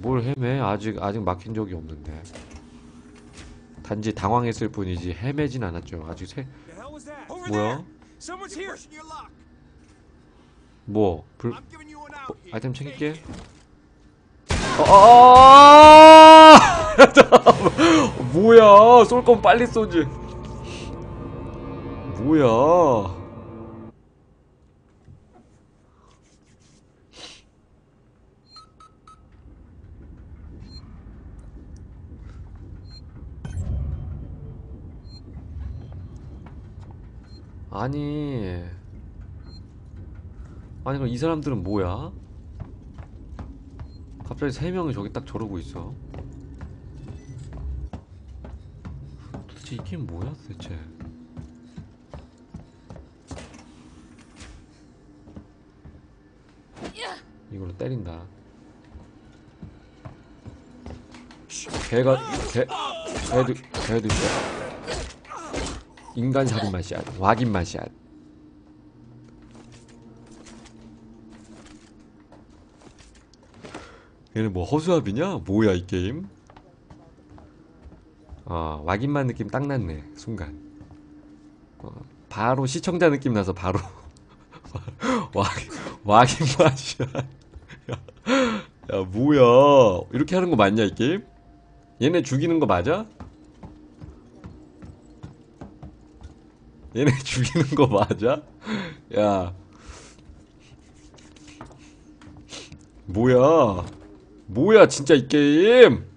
뭘 헤매? 아직 막힌 적이 없는데. 단지 당황했을 뿐이지 헤매진 않았죠. 뭐야? 뭐? 아이템 챙길게. 뭐야? 쏠 거면 빨리 쏘지. 뭐야? 아니 그럼 이 사람들은 뭐야? 갑자기 세 명이 저기 딱 저러고 있어. 도대체 이게 뭐야 도대체? 이걸로 때린다. 걔도 있어. 인간 살인 맛이야. 확인 맛이야. 얘는 뭐 허수아비냐? 뭐야 이 게임? 왁인만 느낌 딱 났네 순간. 바로 시청자 느낌 나서 바로 왁 왁인 맛이야. 야 뭐야 이렇게 하는 거 맞냐 이 게임? 얘네 죽이는 거 맞아? 얘네 죽이는 거 맞아? 야 뭐야 진짜 이 게임?